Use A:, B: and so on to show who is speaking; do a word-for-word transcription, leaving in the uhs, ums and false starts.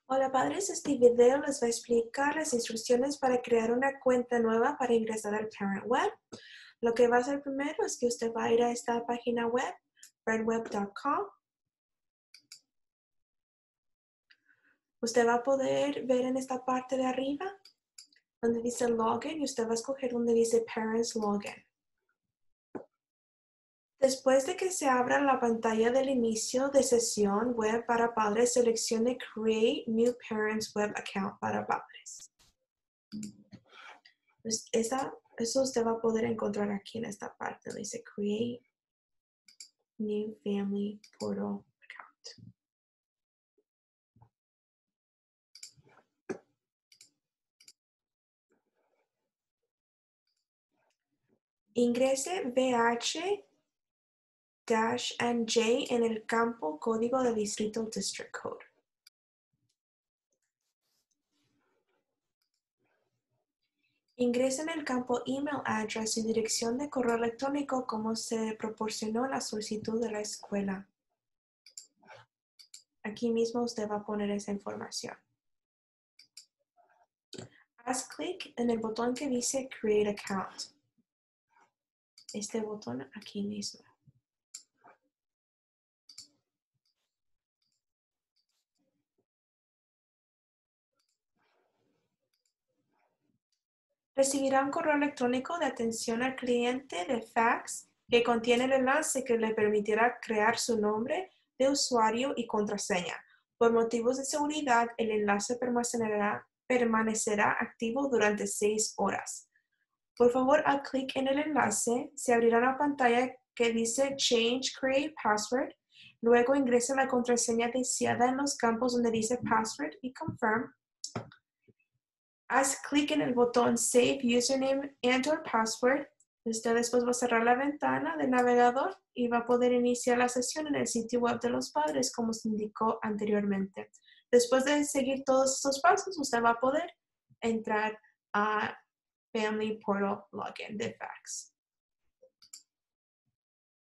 A: Hola padres, este video les va a explicar las instrucciones para crear una cuenta nueva para ingresar al Parent Web. Lo que va a hacer primero es que usted va a ir a esta página web, parentweb punto com. Usted va a poder ver en esta parte de arriba donde dice Login y usted va a escoger donde dice Parents Login. Después de que se abra la pantalla del inicio de sesión web para padres, seleccione Create New Parents Web Account para padres. Pues esa, eso usted va a poder encontrar aquí en esta parte. Dice Create New Family Portal Account. Ingrese V H N J en el campo código de distrito District Code. Ingrese en el campo Email Address y dirección de correo electrónico como se proporcionó en la solicitud de la escuela. Aquí mismo usted va a poner esa información. Haz clic en el botón que dice Create Account. Este botón aquí mismo. Recibirá un correo electrónico de atención al cliente de fax que contiene el enlace que le permitirá crear su nombre de usuario y contraseña. Por motivos de seguridad, el enlace permanecerá, permanecerá activo durante seis horas. Por favor, al clic en el enlace, se abrirá una pantalla que dice Change Create Password. Luego ingrese la contraseña deseada en los campos donde dice Password y Confirm. Haz clic en el botón Save Username and or Password. Usted después va a cerrar la ventana del navegador y va a poder iniciar la sesión en el sitio web de los padres como se indicó anteriormente. Después de seguir todos estos pasos, usted va a poder entrar a Family Portal Login de fax.